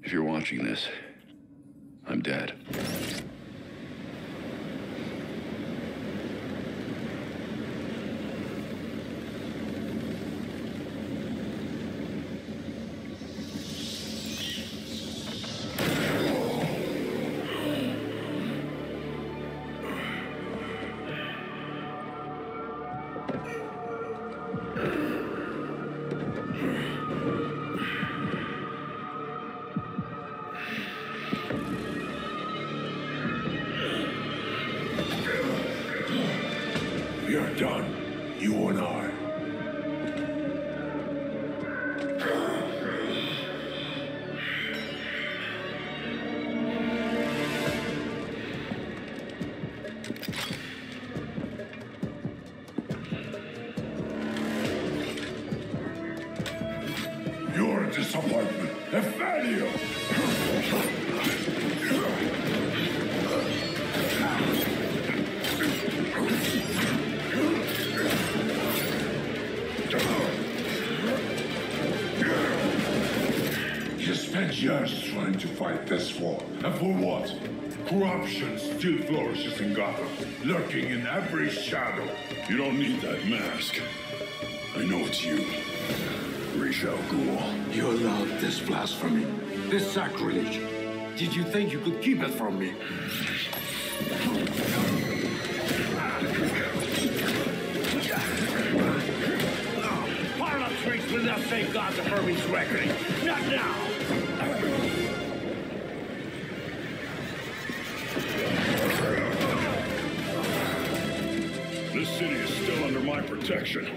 If you're watching this, I'm dead. You're done. You and I. You're a disappointment. A failure. You spent years trying to fight this war, and for what? Corruption still flourishes in Gotham, lurking in every shadow. You don't need that mask. I know it's you. Ra's al Ghul. You allowed this blasphemy, this sacrilege. Did you think you could keep it from me? Harlem Streets will not safeguard the Hermes reckoning. Not now! This city is still under my protection.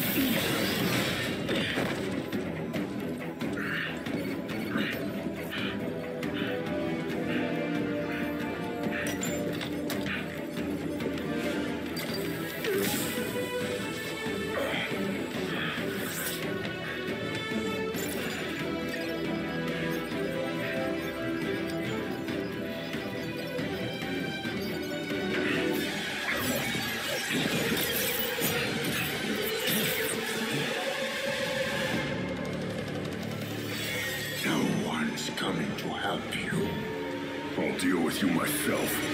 No one's coming to help you. I'll deal with you myself.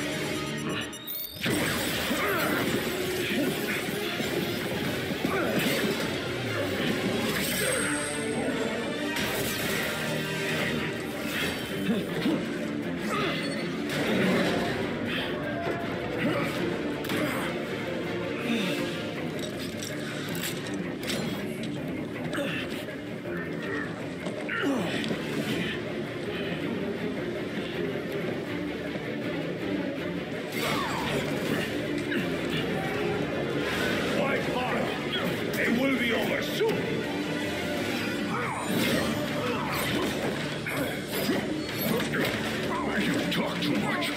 It will be over soon! You talk too much.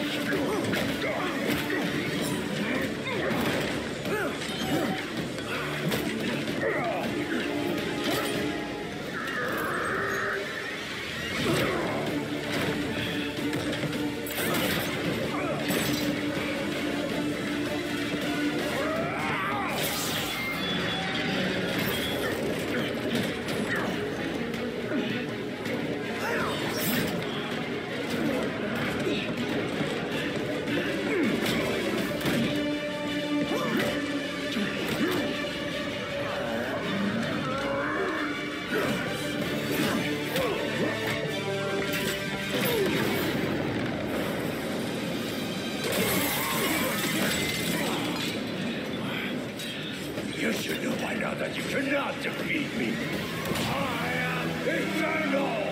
You should know by now that you cannot defeat me. I am eternal!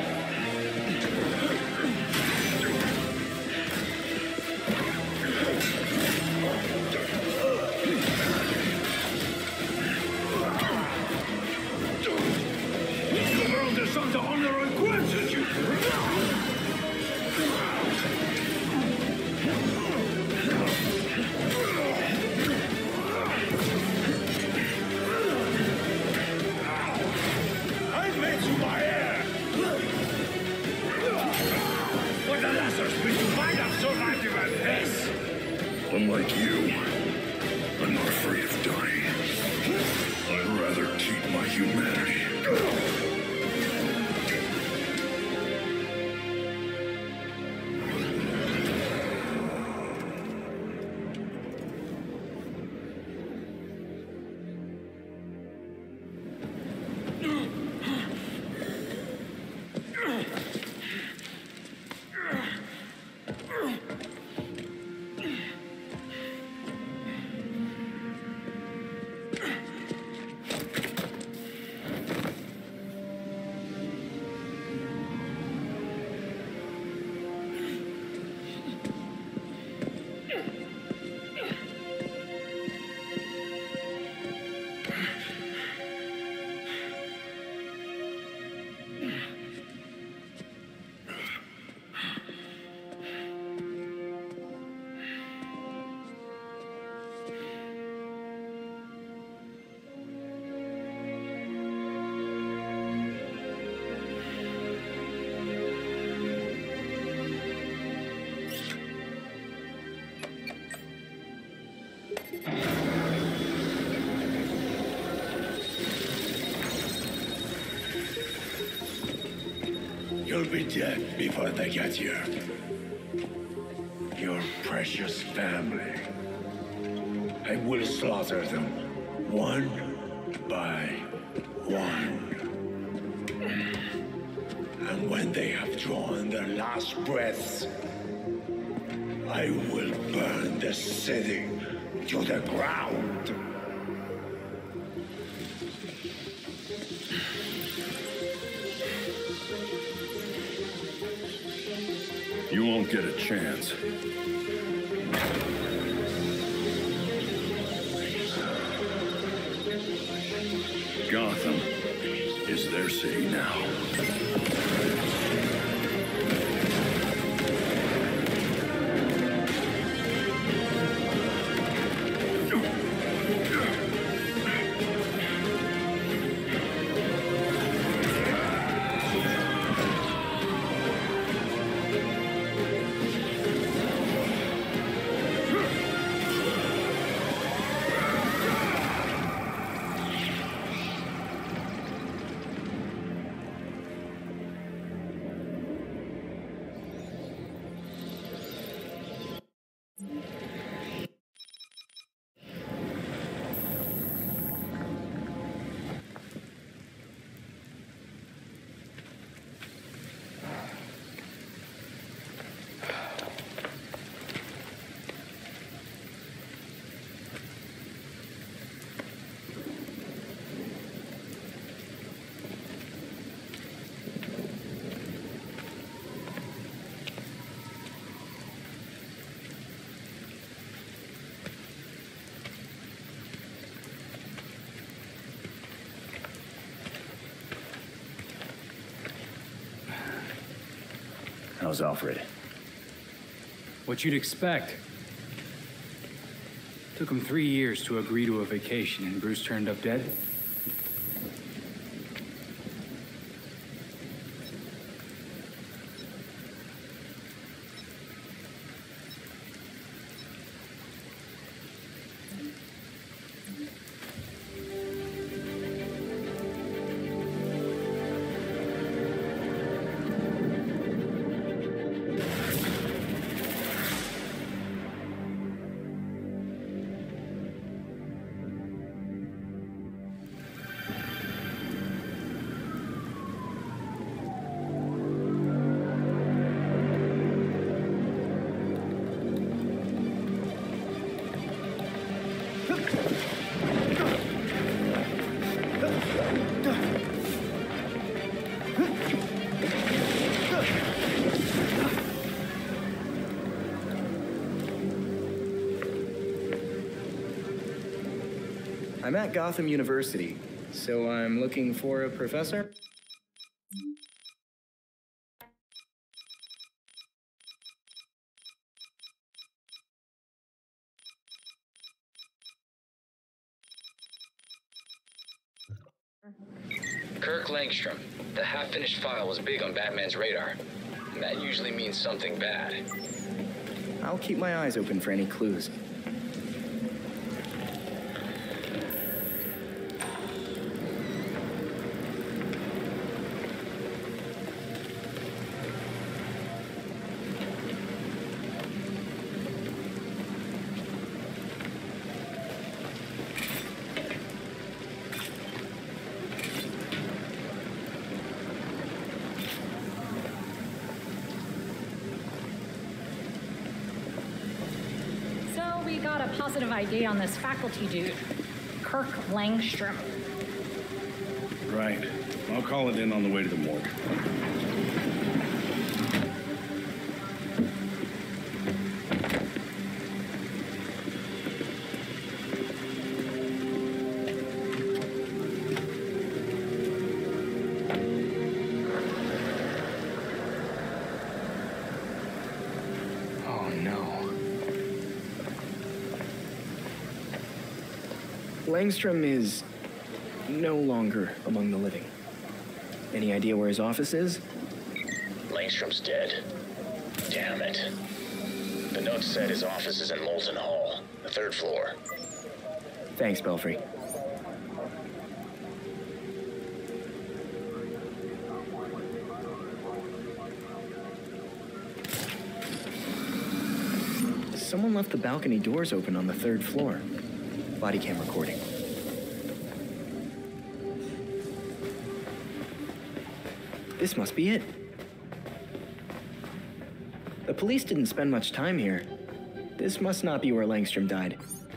The world is under honor and gratitude! Unlike you, I'm not afraid of dying. I'd rather keep my humanity. You'll be dead before they get here. Your precious family. I will slaughter them, one by one. And when they have drawn their last breaths, I will burn the city to the ground. You won't get a chance. Gotham is their city now. How's Alfred? What you'd expect. Took him 3 years to agree to a vacation, and Bruce turned up dead. I'm at Gotham University, so I'm looking for a professor? Kirk Langstrom. The half-finished file was big on Batman's radar, and that usually means something bad. I'll keep my eyes open for any clues. We got a positive ID on this faculty dude, Kirk Langstrom. Right. I'll call it in on the way to the morgue. Langstrom is no longer among the living. Any idea where his office is? Langstrom's dead. Damn it. The note said his office is in Molten Hall, the 3rd floor. Thanks, Belfry. Someone left the balcony doors open on the 3rd floor. Body cam recording. This must be it. The police didn't spend much time here. This must not be where Langstrom died.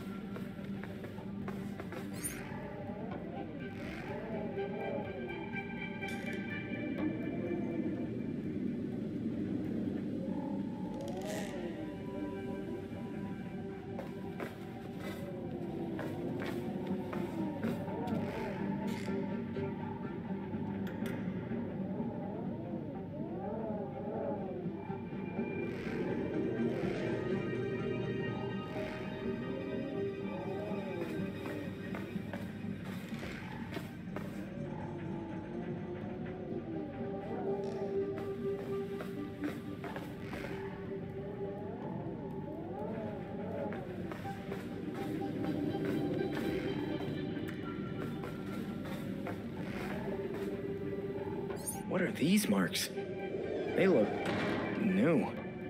What are these marks? They look new.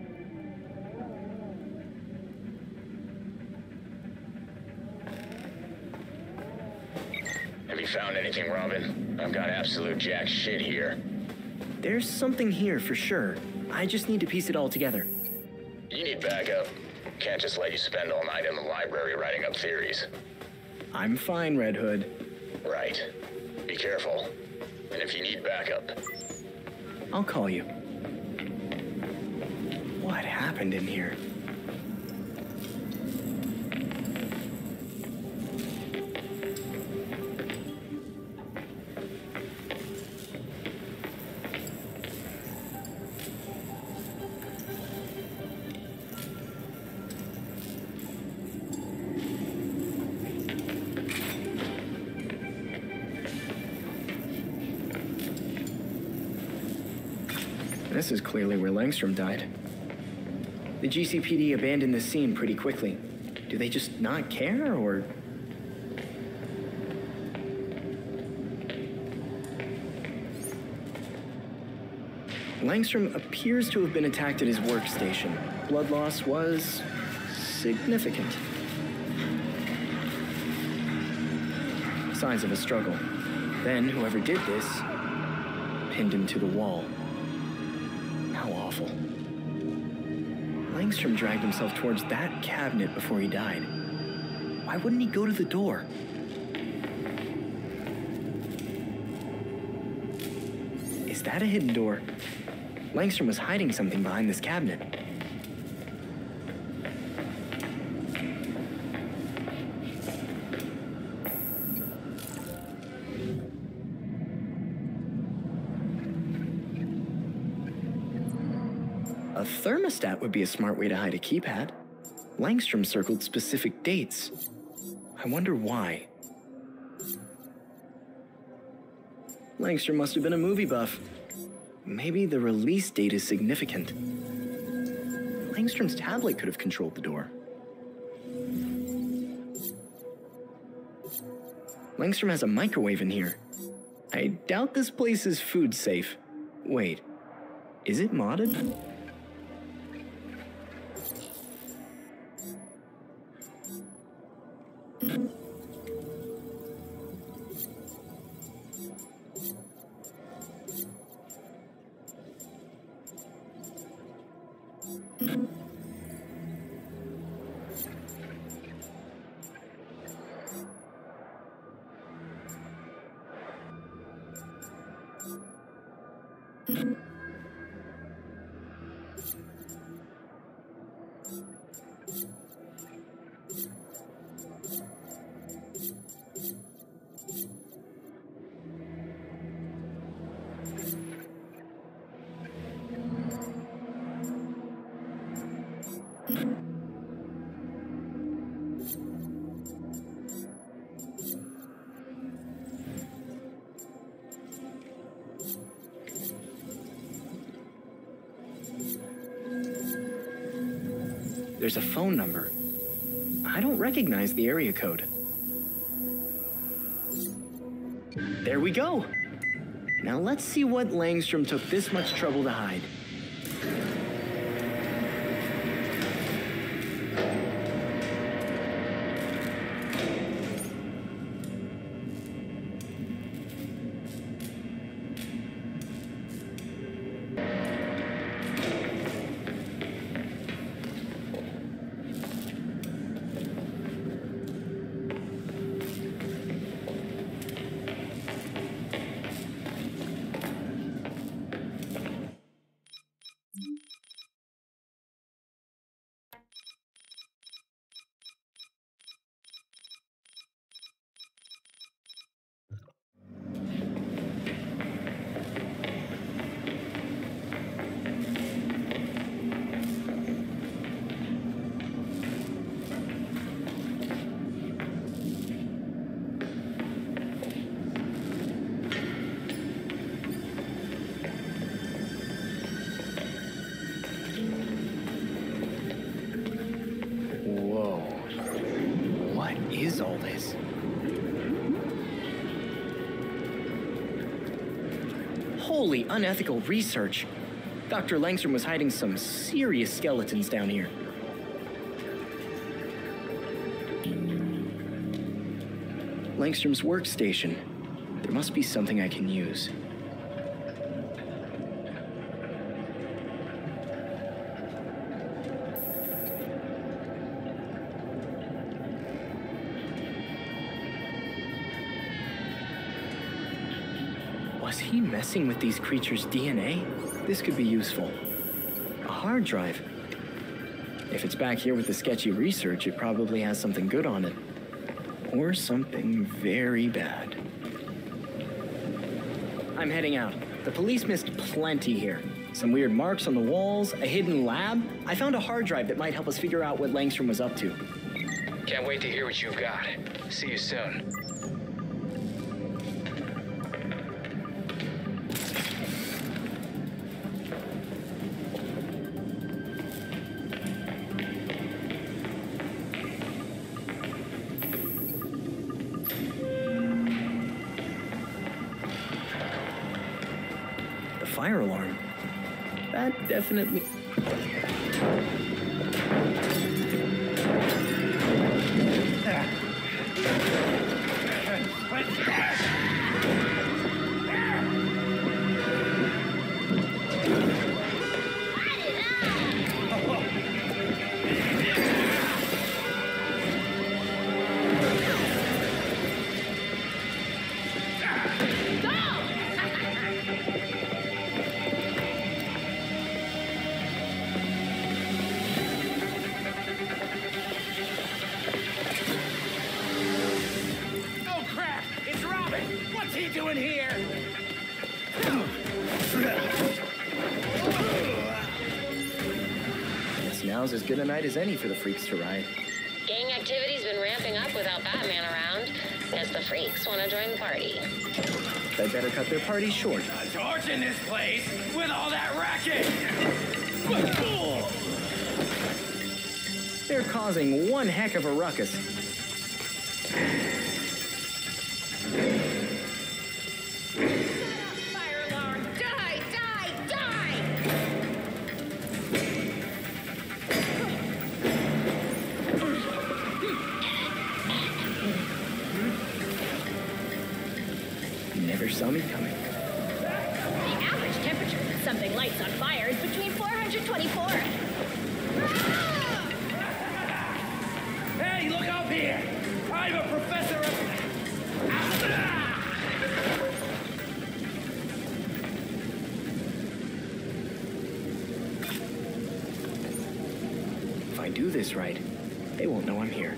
Have you found anything, Robin? I've got absolute jack shit here. There's something here for sure. I just need to piece it all together. You need backup. Can't just let you spend all night in the library writing up theories. I'm fine, Red Hood. Right. Be careful. And if you need backup, I'll call you. What happened in here? This is clearly where Langstrom died. The GCPD abandoned the scene pretty quickly. Do they just not care, or...? Langstrom appears to have been attacked at his workstation. Blood loss was significant. Signs of a struggle. Then, whoever did this pinned him to the wall. How awful. Langstrom dragged himself towards that cabinet before he died. Why wouldn't he go to the door? Is that a hidden door? Langstrom was hiding something behind this cabinet. A thermostat would be a smart way to hide a keypad. Langstrom circled specific dates. I wonder why. Langstrom must have been a movie buff. Maybe the release date is significant. Langstrom's tablet could have controlled the door. Langstrom has a microwave in here. I doubt this place is food safe. Wait, is it modded? There's a phone number. I don't recognize the area code. There we go. Now let's see what Langstrom took this much trouble to hide. Holy unethical research. Dr. Langstrom was hiding some serious skeletons down here. Langstrom's workstation. There must be something I can use. Was he messing with these creatures' DNA? This could be useful. A hard drive. If it's back here with the sketchy research, it probably has something good on it. Or something very bad. I'm heading out. The police missed plenty here. Some weird marks on the walls, a hidden lab. I found a hard drive that might help us figure out what Langstrom was up to. Can't wait to hear what you've got. See you soon. Fire alarm. That definitely... Now's as good a night as any for the freaks to ride. Gang activity's been ramping up without Batman around, as the freaks want to join the party. They better cut their party short. A torch in this place with all that racket! They're causing one heck of a ruckus. Fire alarm! Die! Die! Die! Never saw me coming. The average temperature when something lights on fire is between 424. Hey, look up here! I'm a professor of... If I do this right, they won't know I'm here.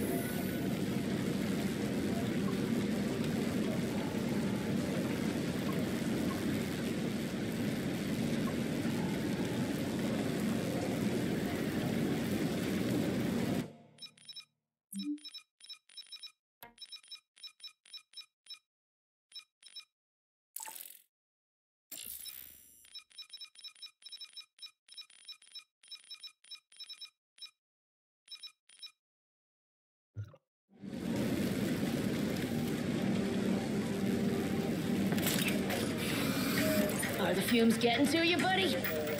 Are the fumes getting to you, buddy?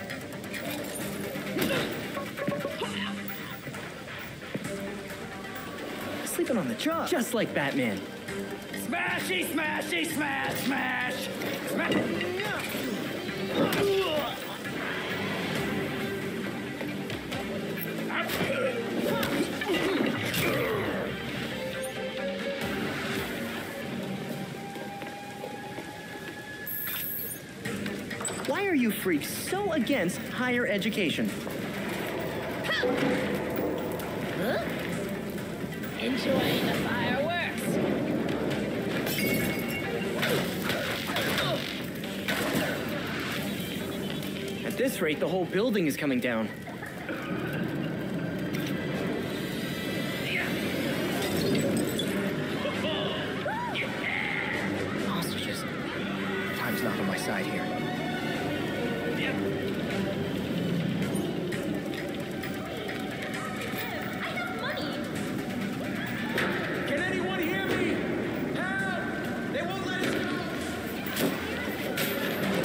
Sleeping on the job, just like Batman. Smashy, smashy, smash, smash! Smash! Why are you freaks so against higher education? Huh? Enjoying the fireworks. At this rate, the whole building is coming down. Hostages. Time's not on my side here. Can anyone hear me? Help! They won't let us go!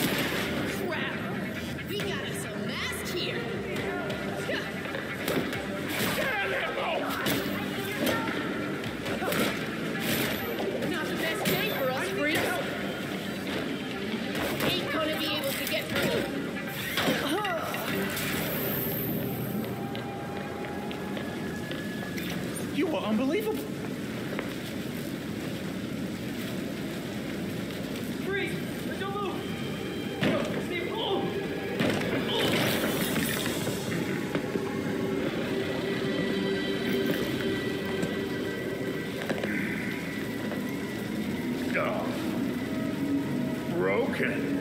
broken.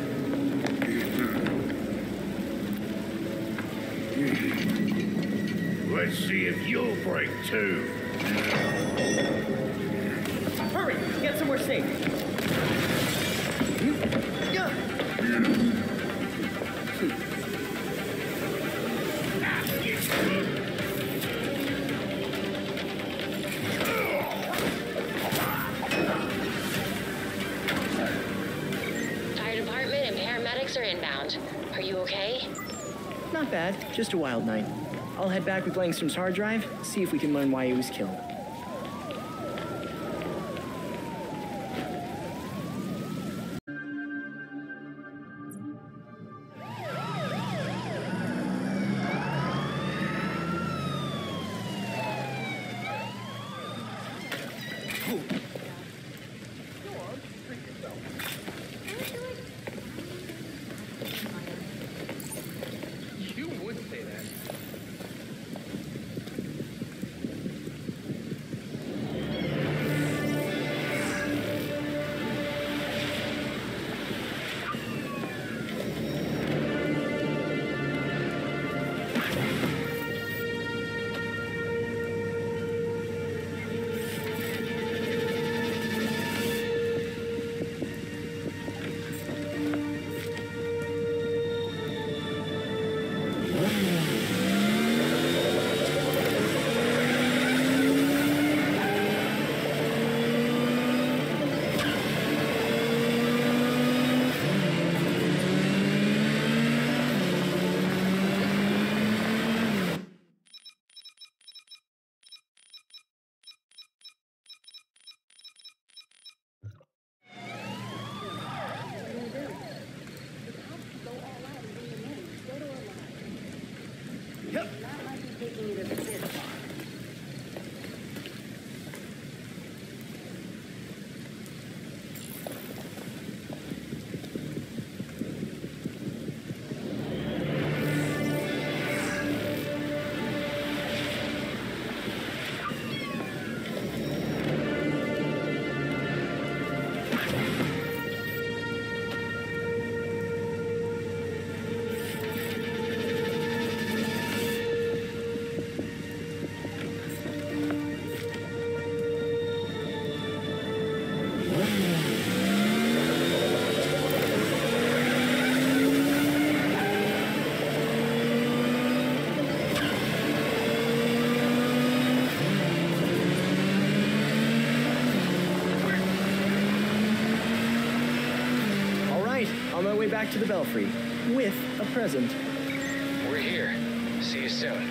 Let's see if you'll break too. Hurry! Get somewhere safe! Fire department and paramedics are inbound. Are you okay? Not bad, just a wild night. I'll head back with Langstrom's hard drive, see if we can learn why he was killed. You would say that. On my way back to the Belfry, with a present. We're here. See you soon.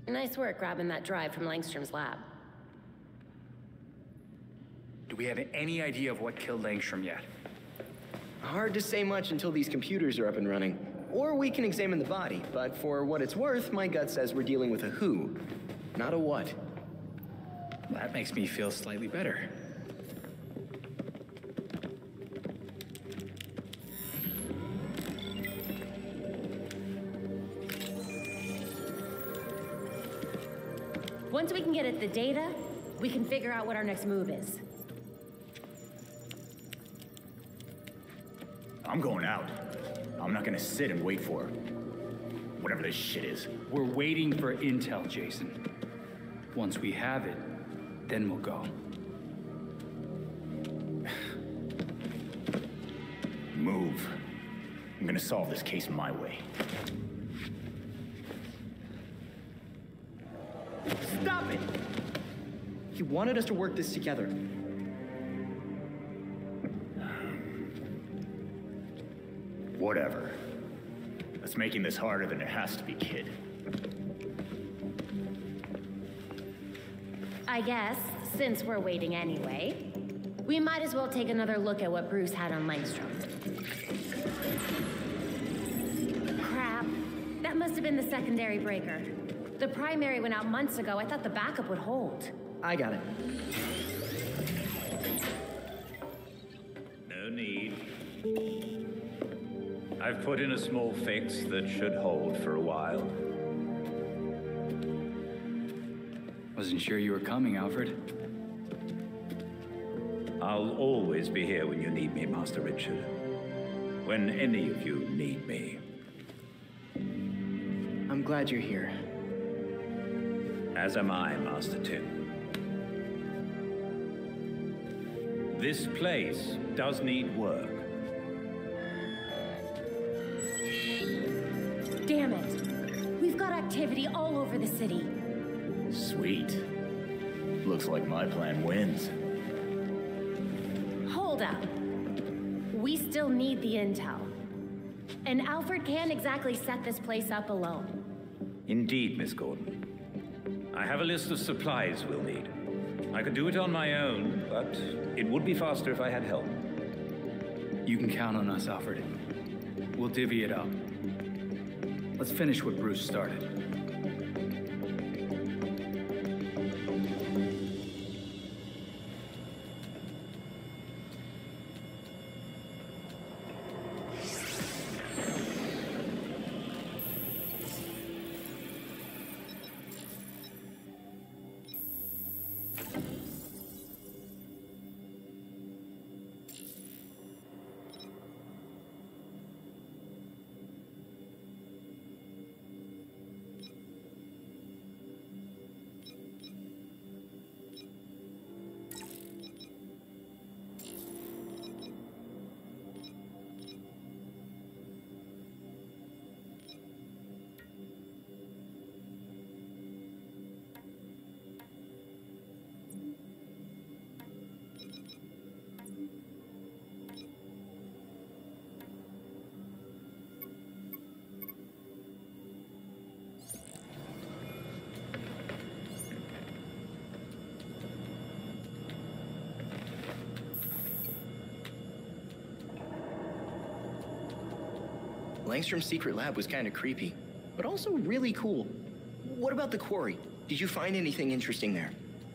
Nice work grabbing that drive from Langstrom's lab. Do we have any idea of what killed Langstrom yet? Hard to say much until these computers are up and running. Or we can examine the body, but for what it's worth, my gut says we're dealing with a who, not a what. That makes me feel slightly better. Once we can get at the data, we can figure out what our next move is. I'm going out. I'm not gonna sit and wait for her. Whatever this shit is. We're waiting for intel, Jason. Once we have it, then we'll go. Move. I'm gonna solve this case my way. Stop it! He wanted us to work this together. Whatever. That's making this harder than it has to be, kid. I guess, since we're waiting anyway, we might as well take another look at what Bruce had on Langstrom. Crap. That must have been the secondary breaker. The primary went out months ago. I thought the backup would hold. I got it. No need. I've put in a small fix that should hold for a while. Wasn't sure you were coming, Alfred. I'll always be here when you need me, Master Richard. When any of you need me. I'm glad you're here. As am I, Master Tim. This place does need work. Damn it. We've got activity all over the city. Sweet. Looks like my plan wins. Hold up. We still need the intel. And Alfred can't exactly set this place up alone. Indeed, Miss Gordon. I have a list of supplies we'll need. I could do it on my own, but it would be faster if I had help. You can count on us, Alfred. We'll divvy it up. Let's finish what Bruce started. Langstrom's secret lab was kind of creepy, but also really cool. What about the quarry? Did you find anything interesting there?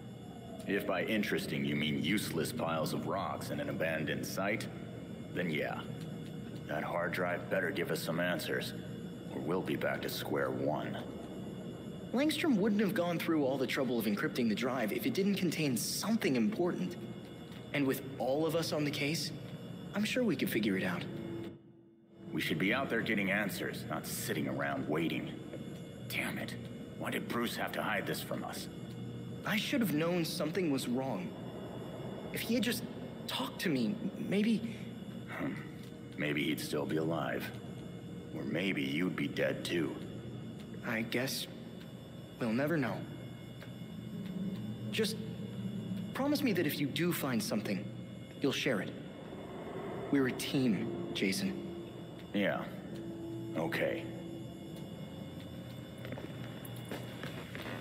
If by interesting you mean useless piles of rocks in an abandoned site, then yeah. That hard drive better give us some answers, or we'll be back to square one. Langstrom wouldn't have gone through all the trouble of encrypting the drive if it didn't contain something important. And with all of us on the case, I'm sure we could figure it out. We should be out there getting answers, not sitting around waiting. Damn it. Why did Bruce have to hide this from us? I should have known something was wrong. If he had just talked to me, maybe... Maybe he'd still be alive. Or maybe you'd be dead too. I guess we'll never know. Just promise me that if you do find something, you'll share it. We're a team, Jason. Yeah. Okay.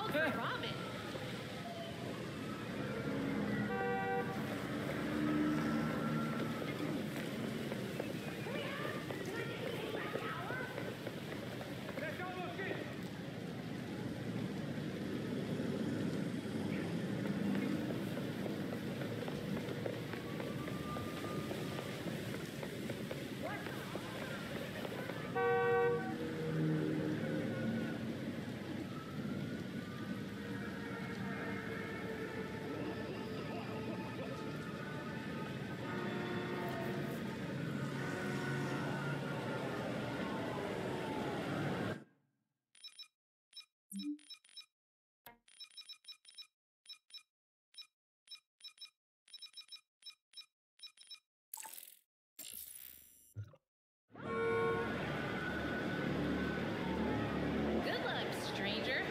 for Robin. Good luck, stranger.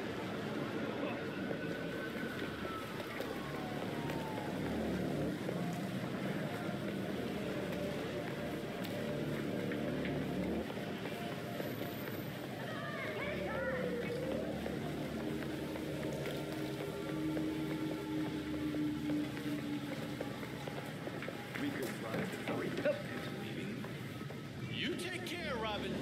We could run it before he helped it, leaving. You take care, Robin.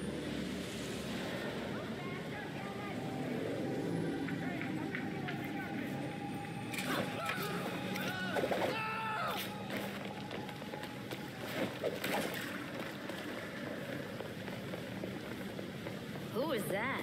Who is that?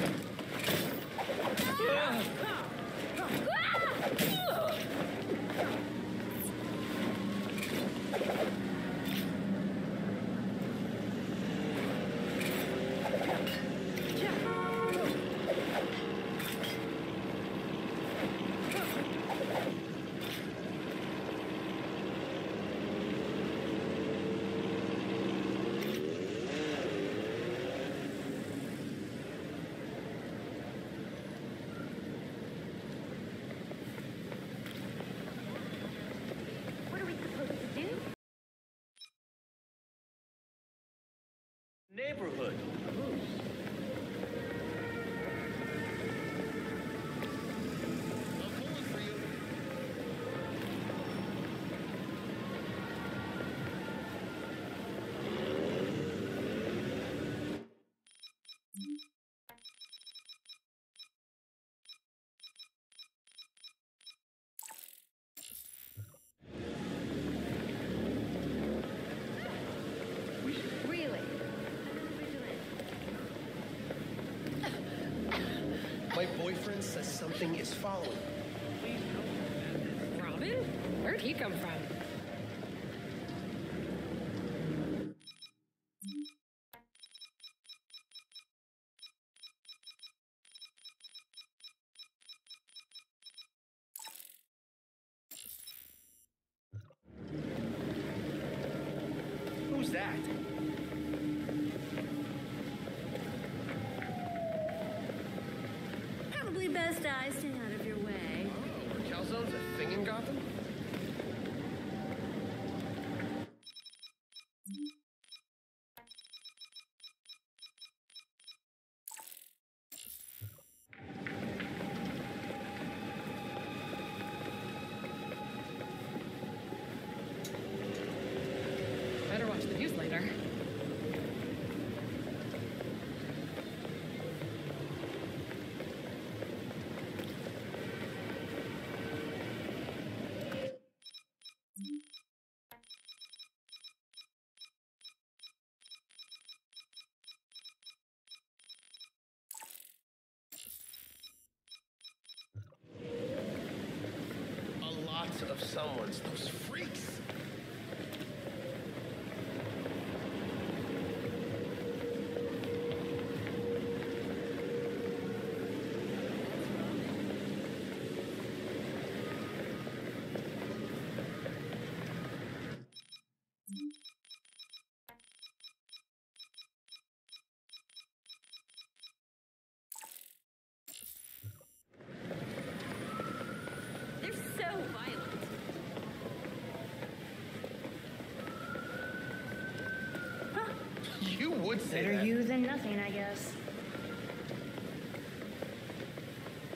What are we supposed to do? Neighborhood. Really? My boyfriend says something is following. Robin? Where'd he come from? Who's that? Probably best I stay out of your way. Oh, calzone's a thing in Gotham? Better watch the news later. A lot of someone's. Those freaks. They're so violent. You would say Better that. you than nothing, I guess.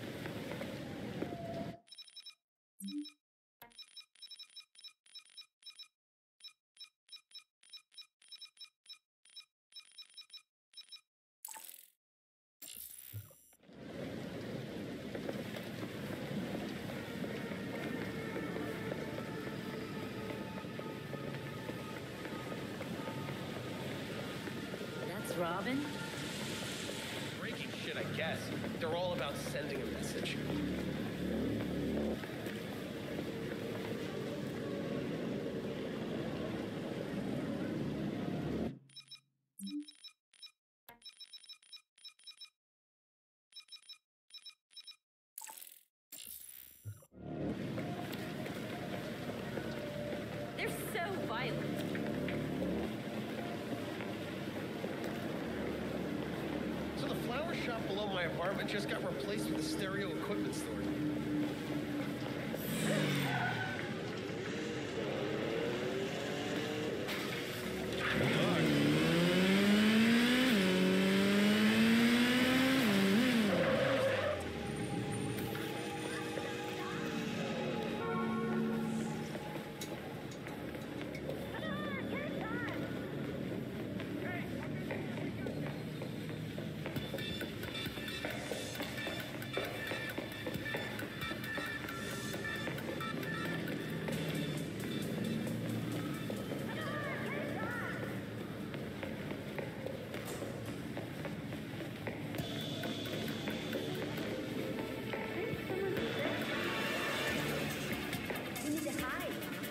Robin? Breaking shit, I guess. They're all about sending a message. They're so violent. So the flower shop below my apartment just got replaced with a stereo equipment store. We need to hide.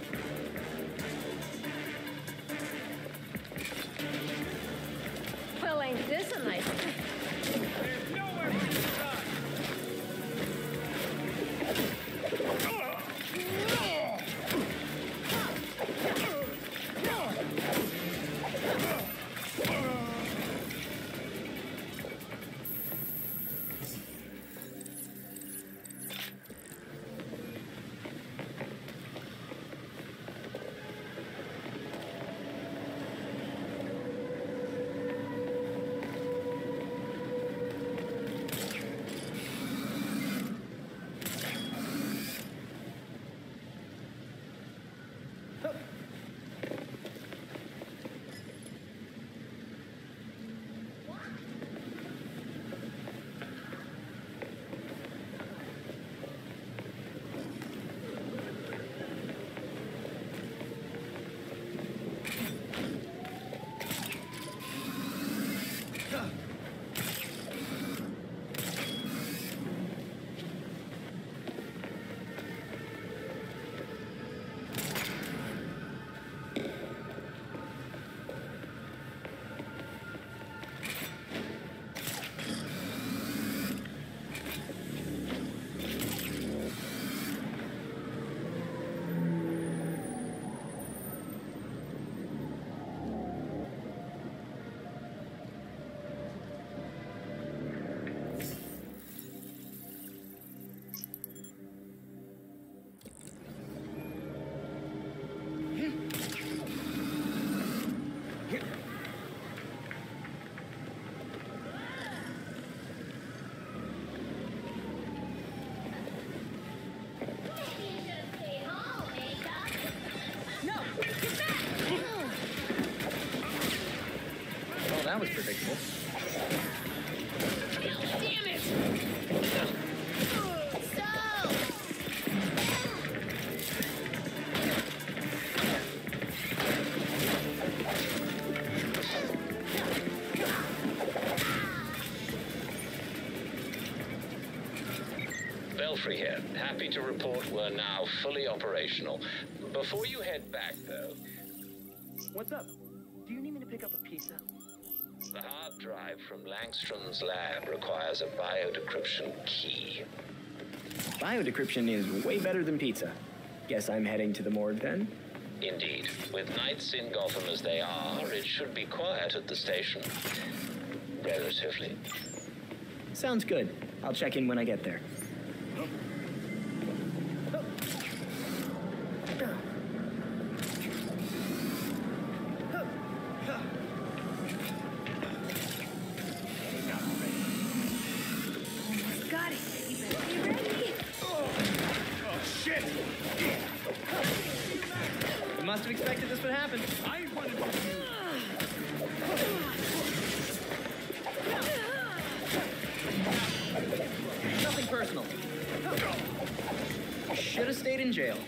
Well, ain't this a nice... There's nowhere for you to hide. Well, that was predictable. Damn it! Belfry here. Happy to report we're now fully operational. Before you head back, though, What's up? Do you need me to pick up a pizza? the hard drive from Langstrom's lab requires a biodecryption key. Biodecryption is way better than pizza. Guess I'm heading to the morgue then? Indeed. With nights in Gotham as they are, it should be quiet at the station. Relatively. Sounds good. I'll check in when I get there. Got it. You better be ready. Oh, shit! You must have expected this would happen. I wanted to... Nothing personal. You should have stayed in jail.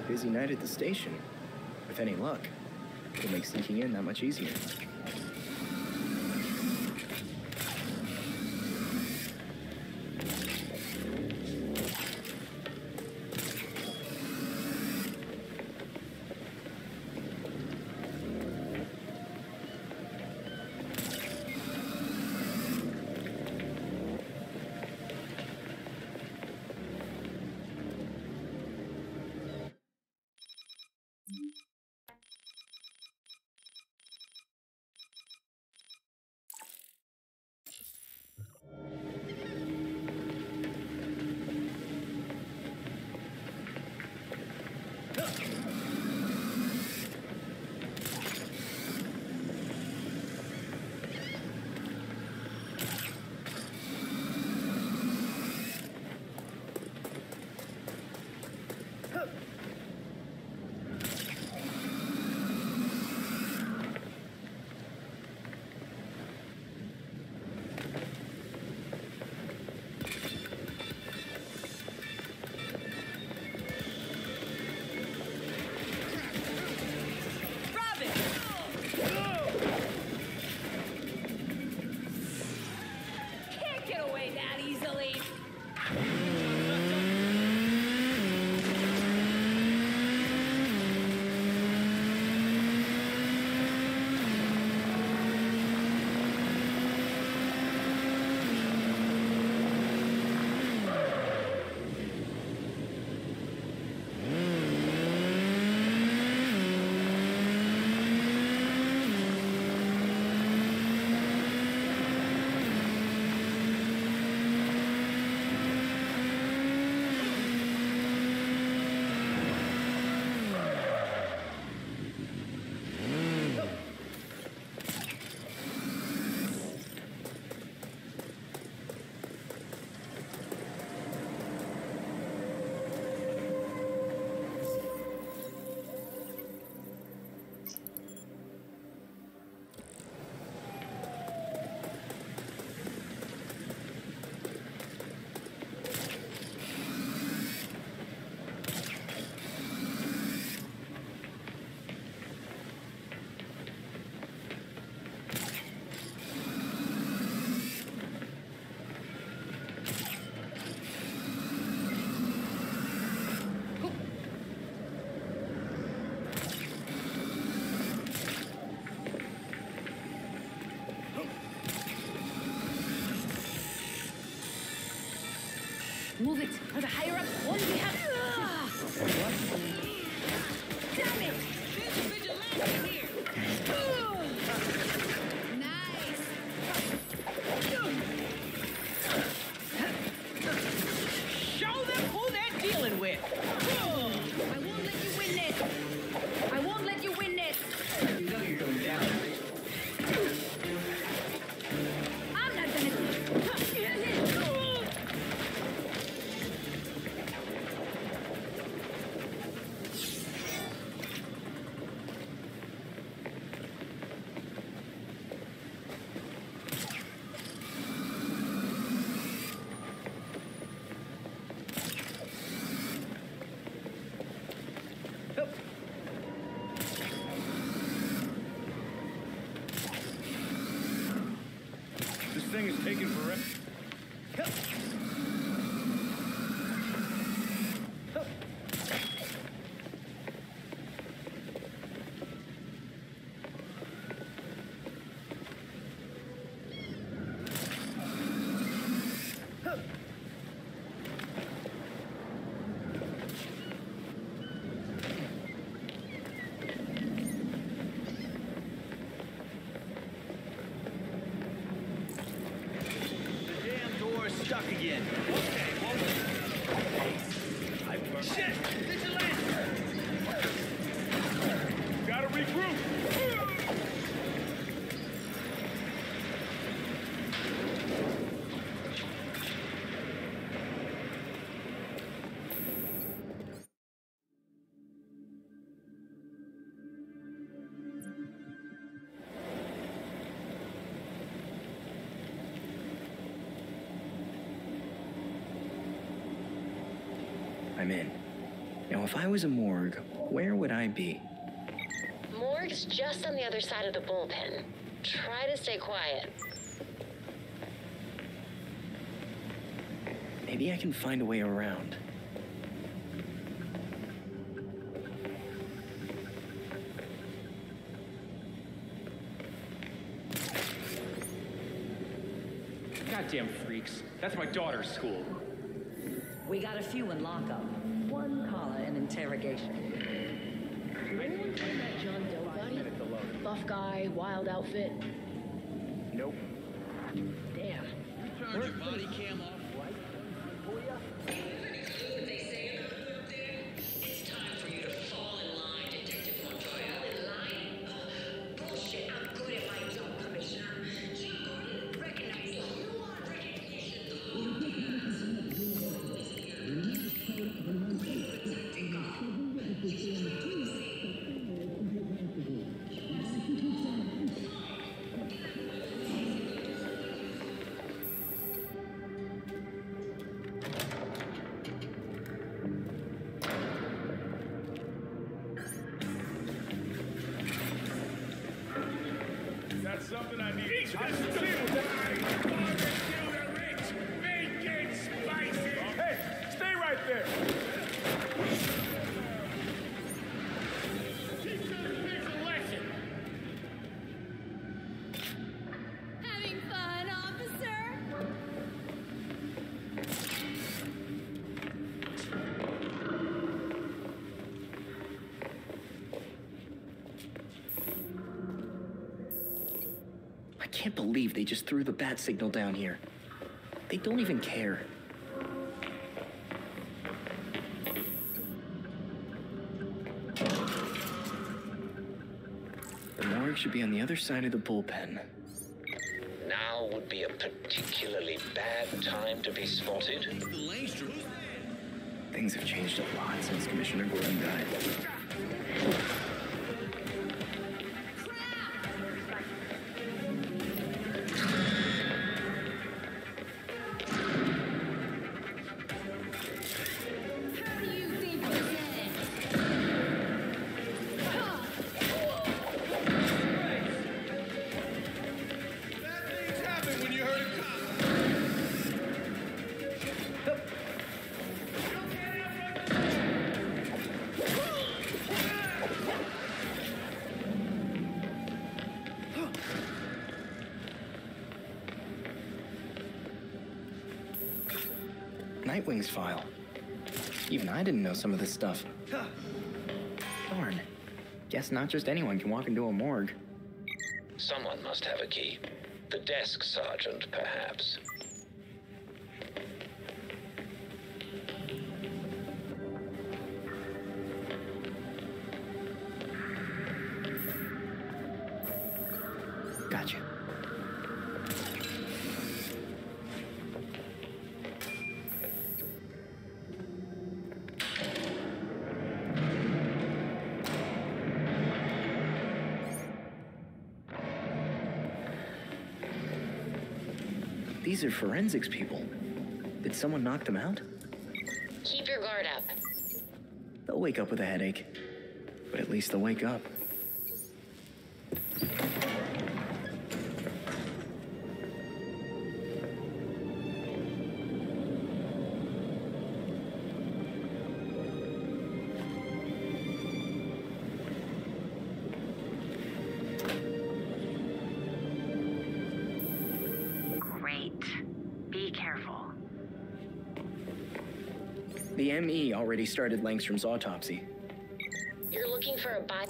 Busy night at the station. With any luck, it'll make sneaking in that much easier. Move it, or the higher up one we have. Damn it! Vigilante here. Nice. Show them who they're dealing with. I won't let you win this. I won't let you win this. You know you're going down. I'm not gonna. This thing is taking forever. Stuck again. Okay, well. Shit! Vigilante! Gotta regroup! I'm in. Now, if I was a morgue, where would I be? Morgue's just on the other side of the bullpen. Try to stay quiet. Maybe I can find a way around. Goddamn freaks. That's my daughter's school. We got a few in lockup. One caller in interrogation. Did anyone find that John Doe body? Buff guy, wild outfit. Nope. Damn. Turn your body cam off. That's something I need. Eat this too! Make it spicy! Hey, stay right there! Teach those pigs a lesson! Having fun, officer? I can't believe they just threw the bat signal down here. They don't even care. The morgue should be on the other side of the bullpen. Now would be a particularly bad time to be spotted. Things have changed a lot since Commissioner Gordon died. Nightwing's file. Even I didn't know some of this stuff. Darn. Guess not just anyone can walk into a morgue. Someone must have a key. The desk sergeant, perhaps. Gotcha. These are forensics people. Did someone knock them out? Keep your guard up. They'll wake up with a headache. But at least they'll wake up. The ME already started Langstrom's autopsy. You're looking for a bi...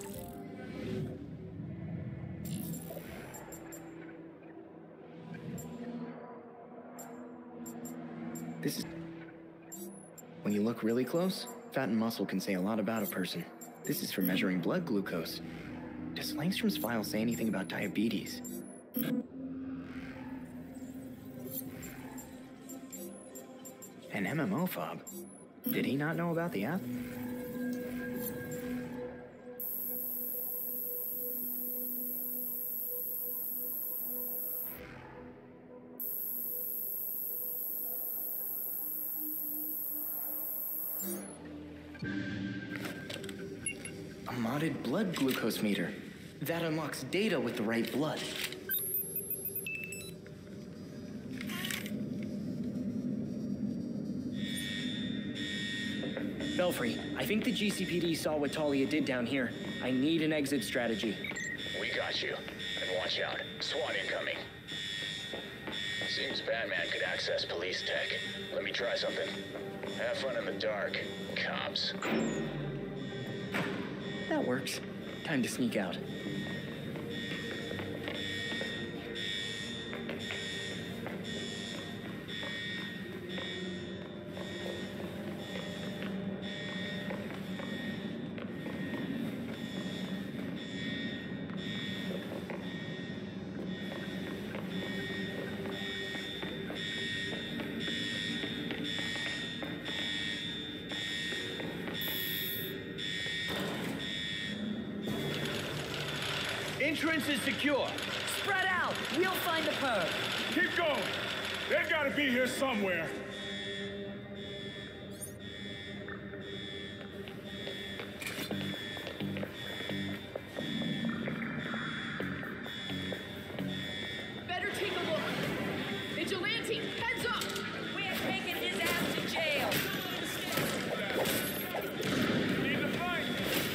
This is... When you look really close, fat and muscle can say a lot about a person. This is for measuring blood glucose. Does Langstrom's file say anything about diabetes? An MMO fob? Did he not know about the app? modded blood glucose meter. That unlocks data with the right blood. Belfry, I think the GCPD saw what Talia did down here. I need an exit strategy. We got you. And watch out. SWAT incoming. Seems Batman could access police tech. Let me try something. Have fun in the dark, cops. That works. Time to sneak out. Entrance is secure. Spread out. We'll find the perp. Keep going. They gotta be here somewhere. Better take a look. Vigilante, heads up! We're taking his ass to jail. Need to fight.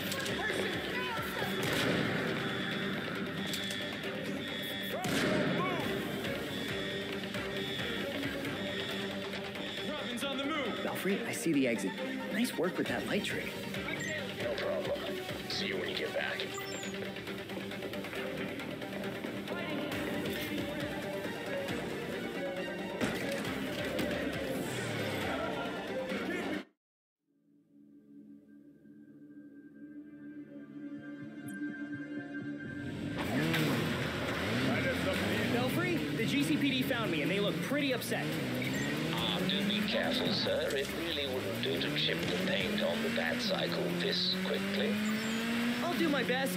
Robin's on the move. Belfry, I see the exit. Nice work with that light trick. No problem. See you when you get back. Belfry, the GCPD found me and they look pretty upset. Do be careful, sir. It really wouldn't do to chip the paint on the Bat-cycle this quickly. I'll do my best.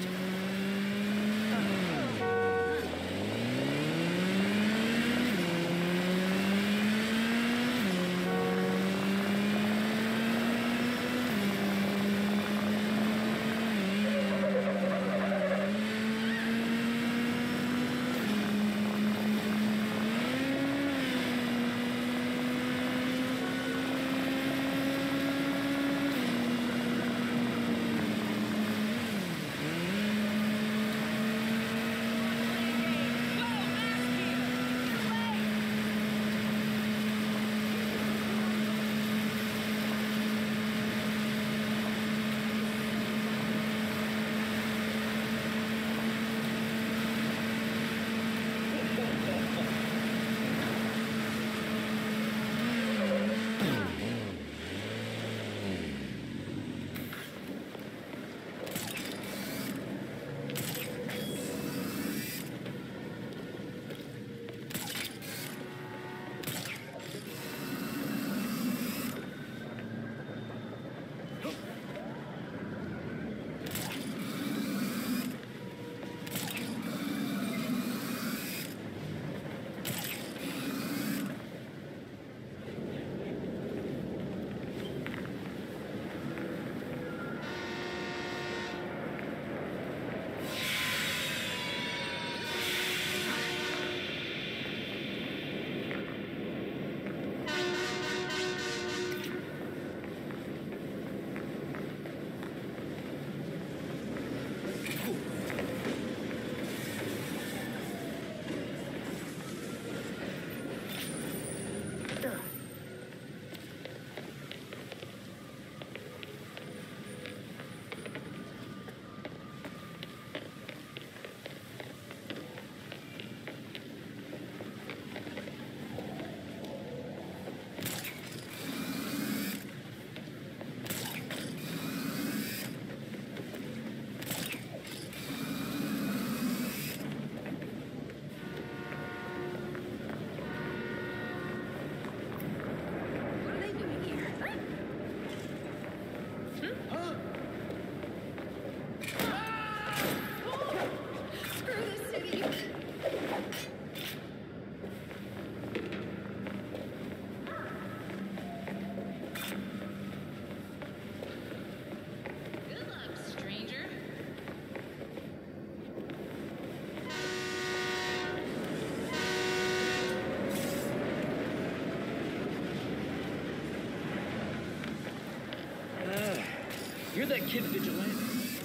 You're that kid vigilante.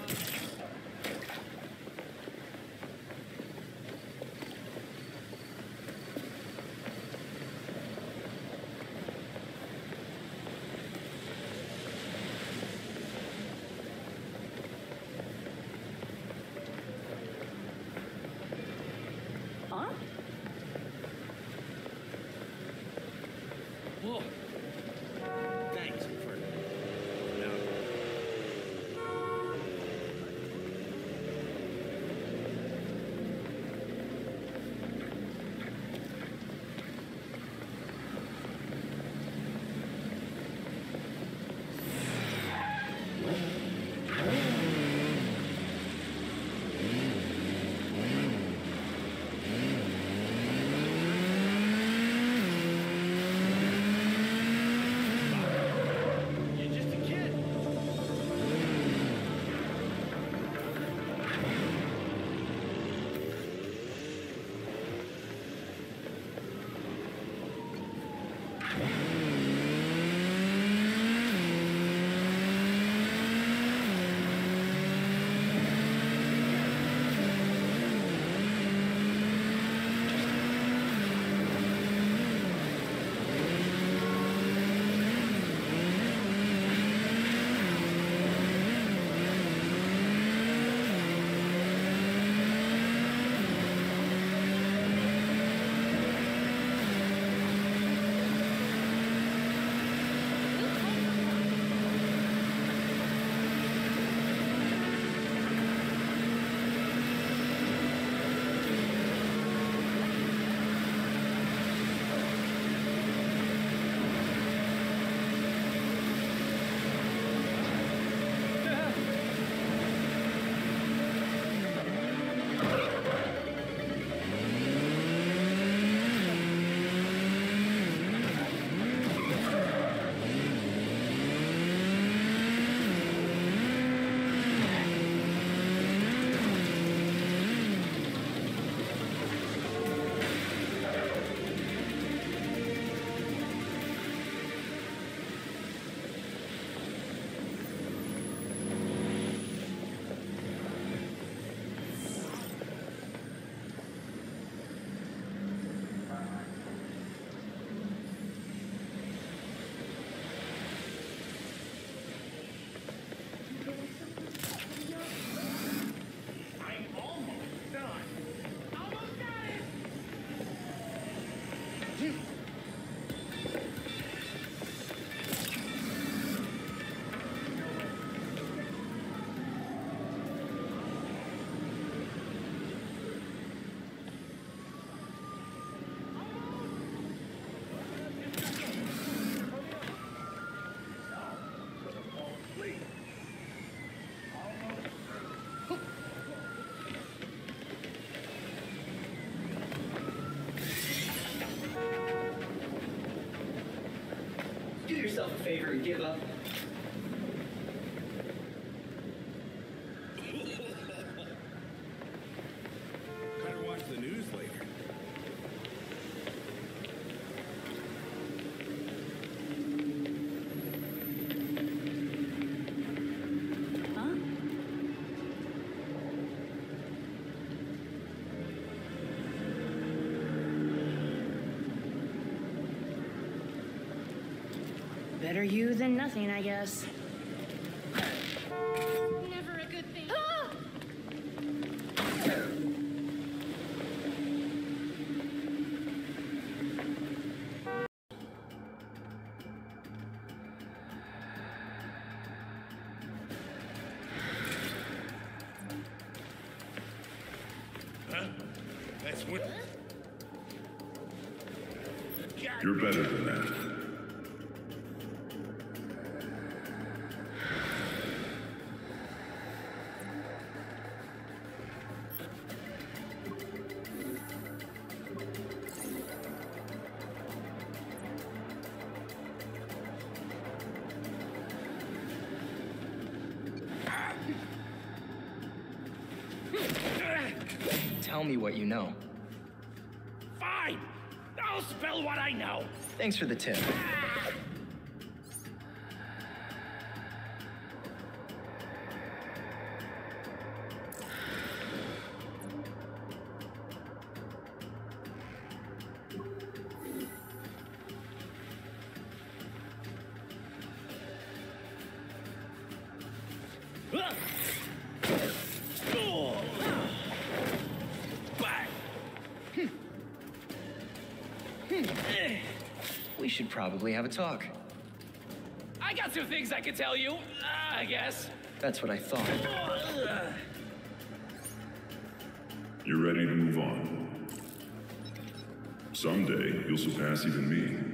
Huh? Whoa. Thanks for no. You're just a kid. Do yourself a favor and give up. Better watch the news later. Huh? Better you than nothing, I guess. Never a good thing. Huh? That's what. You're better than that. Tell me what you know. Fine! I'll spell what I know! Thanks for the tip. We should probably have a talk. I got some things I could tell you, I guess. That's what I thought. You're ready to move on. Someday, you'll surpass even me.